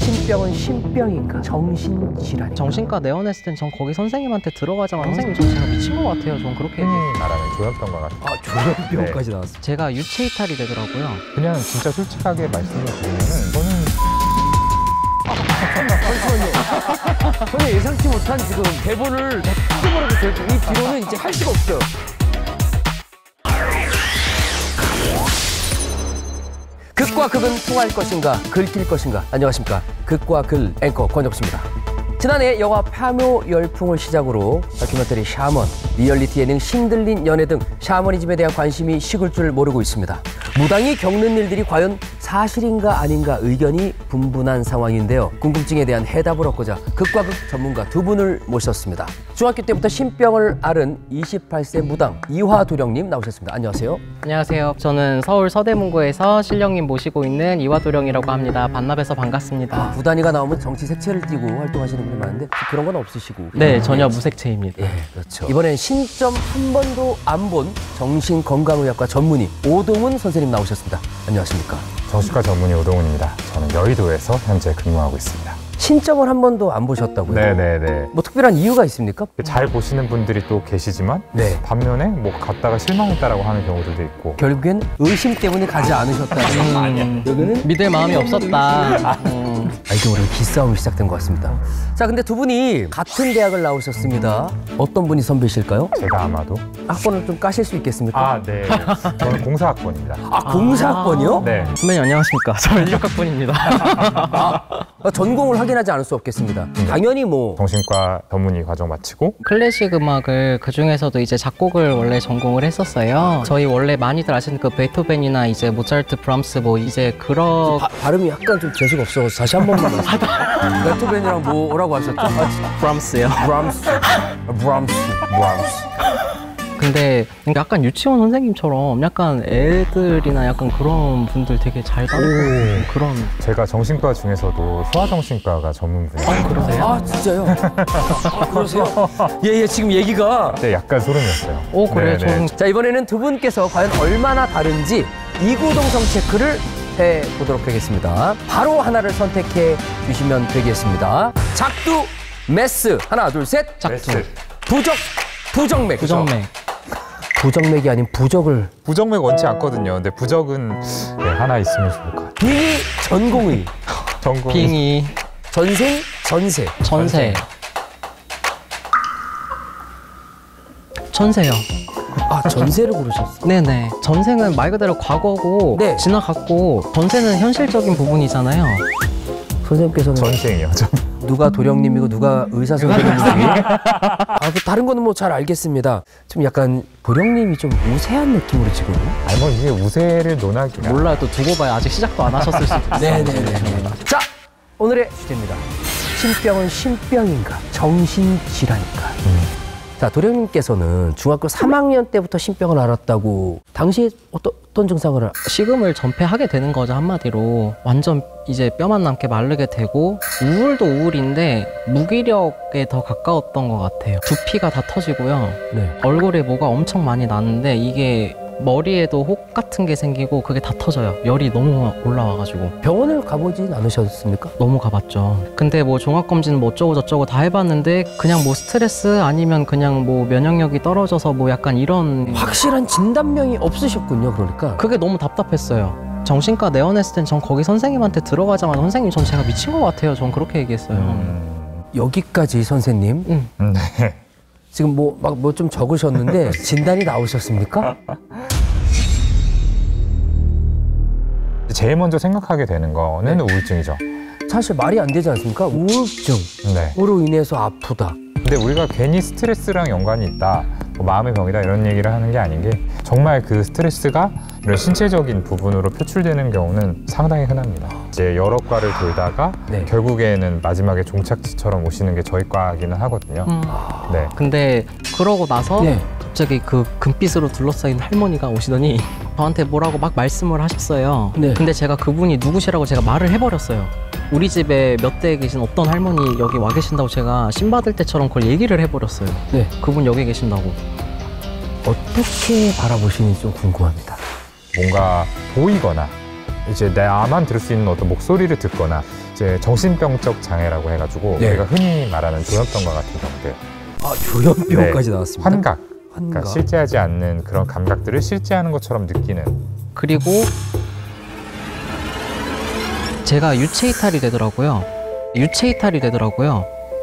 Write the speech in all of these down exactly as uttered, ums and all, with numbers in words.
신병은 신병인가 정신질환인가? 정신과 내원했을 땐 전 거기 선생님한테 들어가자마자 선생님 전 제가 미친 것 같아요. 전 그렇게 흔히 말하는 조현병과 같은. 아 조현병까지 네. 나왔어. 제가 유체 이탈이 되더라고요. 그냥 진짜 솔직하게 말씀을 드리면은 저는 잠시만요. 전혀 예상치 못한 지금 대본을 다 뜯어버려도 되고 이 뒤로는 이제 할 수가 없어요. 극과 극은 통할 것인가 긁힐 것인가. 안녕하십니까. 극과 글 앵커 권혁수입니다. 지난해 영화 파묘 열풍을 시작으로 다큐멘터리 샤먼, 리얼리티 예능 신들린 연애 등 샤머니즘에 대한 관심이 식을 줄 모르고 있습니다. 무당이 겪는 일들이 과연 사실인가 아닌가 의견이 분분한 상황인데요. 궁금증에 대한 해답을 얻고자 극과 극 전문가 두 분을 모셨습니다. 중학교 때부터 신병을 앓은 이십팔 세 무당 이화도령님 나오셨습니다. 안녕하세요. 안녕하세요. 저는 서울 서대문구에서 신령님 모시고 있는 이화도령이라고 합니다. 반납해서 반갑습니다. 아, 부단이가 나오면 정치 색채를 띠고 활동하시는 분이 많은데 그런 건 없으시고. 네, 전혀 무색채입니다. 예, 그렇죠. 이번엔 신점 한 번도 안 본 정신건강의학과 전문의 오동훈 선생님 나오셨습니다. 안녕하십니까. 정신과 전문의 오동훈입니다. 저는 여의도에서 현재 근무하고 있습니다. 신점을 한 번도 안 보셨다고요? 네네네. 뭐 특별한 이유가 있습니까? 잘 보시는 분들이 또 계시지만 네. 반면에 뭐 갔다가 실망했다라고 하는 경우들도 있고. 결국엔 의심 때문에 가지 않으셨다. 음, 여기는 믿을 마음이 없었다. 음. 알게 모르게 기싸움이 시작된 것 같습니다. 자, 근데 두 분이 같은 대학을 나오셨습니다. 어떤 분이 선배실까요? 제가 아마도. 학번을 좀 까실 수 있겠습니까? 아, 네. 저는 공사학번입니다. 아, 공사학번이요? 네. 선배님 안녕하십니까. 저는 일육학번입니다. 아, 전공을 확인하지 않을 수 없겠습니다. 네. 당연히 뭐 정신과 전문의 과정 마치고 클래식 음악을 그 중에서도 이제 작곡을 원래 전공을 했었어요. 저희 원래 많이들 아시는 그 베토벤이나 이제 모차르트, 브람스 뭐 이제 그런 바, 발음이 약간 좀 재수가 없어서 다시 한 번만 말씀해 주세요. 베토벤이랑 뭐라고 하셨죠? 아, 브람스요. 브람스, 브람스, 브람스. 근데 약간 유치원 선생님처럼 약간 애들이나 약간 그런 분들 되게 잘 다루고 그런. 제가 정신과 중에서도 소아정신과가 전문 분야예요. 아, 그러세요? 아, 진짜요? 아, 그러세요? 예, 예, 지금 얘기가. 네, 약간 소름이었어요. 오, 그래요? 네네. 저는 자, 이번에는 두 분께서 과연 얼마나 다른지 이구동성 체크를 해보도록 하겠습니다. 바로 하나를 선택해 주시면 되겠습니다. 작두, 메스. 하나, 둘, 셋. 작두. 부적, 부정맥. 부정맥. 부정맥이 아닌 부적을. 부정맥 원치 않거든요. 근데 부적은 네, 하나 있으면 좋을 것 같아요. 빙의, 전공의. 전공. 빙의. 전생, 전세. 전세. 전세요. 아, 전세를 고르셨어. 네네. 전생은 말 그대로 과거고 네. 지나갔고 전세는 현실적인 부분이잖아요. 선생님께서는 전생이요. 전. 누가 도령님이고 누가 의사 선생님이고 아, 그 다른 거는 뭐 잘 알겠습니다. 좀 약간 도령님이 좀 우세한 느낌으로 지금. 아니 뭐 이게 우세를 논하기가. 몰라요. 또 두고 봐요. 아직 시작도 안 하셨을 수도 있어요. 네네네. 자, 오늘의 주제입니다. 신병은 신병인가 정신질환인가. 음. 자, 도령님께서는 중학교 삼 학년 때부터 신병을 앓았다고. 당시에 어떤, 어떤 증상을 알... 식음을 전폐하게 되는 거죠. 한마디로 완전 이제 뼈만 남게 마르게 되고 우울도 우울인데 무기력에 더 가까웠던 것 같아요. 두피가 다 터지고요. 네. 얼굴에 뭐가 엄청 많이 나는데 이게 머리에도 혹 같은 게 생기고 그게 다 터져요. 열이 너무 올라와가지고. 병원을 가보진 않으셨습니까? 너무 가봤죠. 근데 뭐 종합검진 뭐 어쩌고 저쩌고 다 해봤는데 그냥 뭐 스트레스 아니면 그냥 뭐 면역력이 떨어져서 뭐 약간 이런. 확실한 진단명이 없으셨군요. 그러니까 그게 너무 답답했어요. 정신과 내원했을 땐 전 거기 선생님한테 들어가자마자 선생님 전 제가 미친 것 같아요. 전 그렇게 얘기했어요. 음... 여기까지 선생님. 응. 음, 네. 지금 뭐 막 뭐 좀 적으셨는데 진단이 나오셨습니까? 제일 먼저 생각하게 되는 거는 네. 우울증이죠. 사실 말이 안 되지 않습니까? 우울증으로 네. 인해서 아프다. 근데 우리가 괜히 스트레스랑 연관이 있다, 뭐 마음의 병이다 이런 얘기를 하는 게 아닌 게 정말 그 스트레스가 이런 신체적인 부분으로 표출되는 경우는 상당히 흔합니다. 이제 여러 과를 돌다가 네. 결국에는 마지막에 종착지처럼 오시는 게 저희 과이기는 하거든요. 음. 네. 근데 그러고 나서 네. 갑자기 그 금빛으로 둘러싸인 할머니가 오시더니 저한테 뭐라고 막 말씀을 하셨어요. 네. 근데 제가 그분이 누구시라고 제가 말을 해버렸어요. 우리 집에 몇 대에 계신 어떤 할머니 여기 와 계신다고 제가 신 받을 때처럼 그걸 얘기를 해버렸어요. 네. 그분 여기 계신다고. 어떻게 바라보시는지 좀 궁금합니다. 뭔가 보이거나 이제 나만 들을 수 있는 어떤 목소리를 듣거나 이제 정신병적 장애라고 해가지고 네. 우리가 흔히 말하는 조현병과 같은 경우들. 아, 조현병까지 네. 나왔습니다. 환각. 환각. 그러니까 실제하지 않는 그런 감각들을 실제하는 것처럼 느끼는. 그리고 제가 유체 이탈이 되더라고요. 유체 이탈이 되더라고요.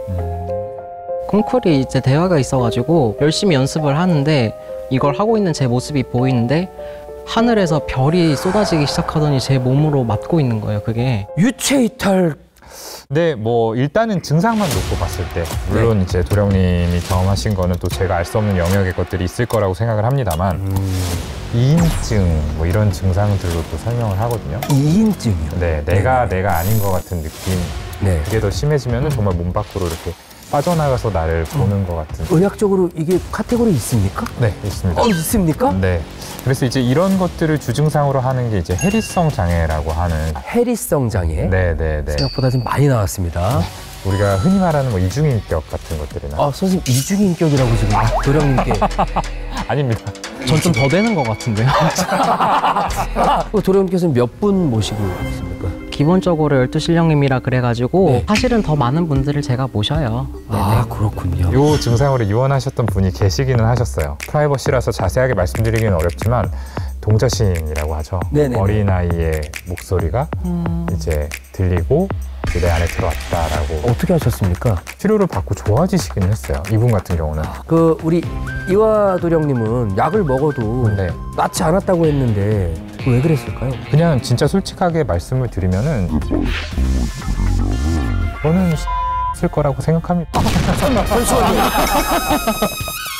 콩쿨이 이제 대화가 있어가지고 열심히 연습을 하는데 이걸 하고 있는 제 모습이 보이는데 하늘에서 별이 쏟아지기 시작하더니 제 몸으로 맞고 있는 거예요, 그게. 유체 이탈. 네, 뭐 일단은 증상만 놓고 봤을 때 물론 이제 도령님이 경험하신 거는 또 제가 알 수 없는 영역의 것들이 있을 거라고 생각을 합니다만 음. 이인증 뭐 이런 증상들로 또 설명을 하거든요. 이인증이요. 네, 내가 내가 아닌 것 같은 느낌. 네. 그게 더 심해지면은 정말 몸 밖으로 이렇게 빠져나가서 나를 보는 것 같은. 의학적으로 이게 카테고리 있습니까? 네, 있습니다. 어, 있습니까? 네. 그래서 이제 이런 것들을 주증상으로 하는 게 이제 해리성 장애라고 하는. 해리성 장애. 네, 네, 네. 생각보다 좀 많이 나왔습니다. 우리가 흔히 말하는 뭐 이중인격 같은 것들이나. 아, 선생님 이중인격이라고 지금 도령님께. 아닙니다. 전 좀 더 되는 것 같은데요. 그 도령님께서는 몇 분 모시고 있습니까? 기본적으로 열두 신령님이라 그래가지고 네. 사실은 더 많은 분들을 제가 모셔요. 아, 그렇군요. 요 증상으로 입원하셨던 분이 계시기는 하셨어요. 프라이버시라서 자세하게 말씀드리기는 어렵지만 동저신이라고 하죠. 네네네. 어린아이의 목소리가 음... 이제 들리고 이제 내 안에 들어왔다라고. 어떻게 하셨습니까? 치료를 받고 좋아지시기는 했어요. 이분 같은 경우는. 그 우리 이화 도령님은 약을 먹어도 네. 낫지 않았다고 했는데 왜 그랬을까요? 그냥 진짜 솔직하게 말씀을 드리면은 저는 쓸 거라고 생각합니다. 잠시만요.